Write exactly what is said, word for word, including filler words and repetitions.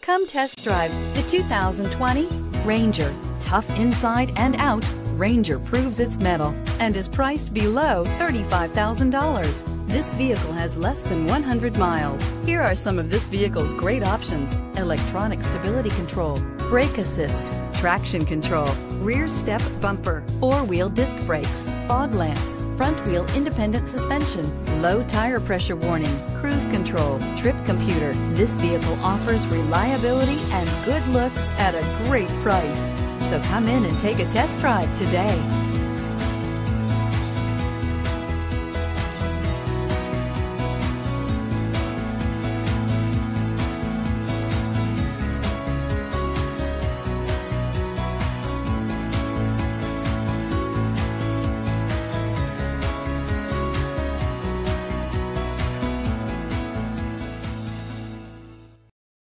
Come test drive the two thousand twenty Ranger. Tough inside and out, Ranger proves its mettle and is priced below thirty-five thousand dollars. This vehicle has less than one hundred miles. Here are some of this vehicle's great options: electronic stability control, brake assist, traction control, rear step bumper, four-wheel disc brakes, fog lamps, front wheel independent suspension, low tire pressure warning, cruise control, trip computer. This vehicle offers reliability and good looks at a great price. So come in and take a test drive today.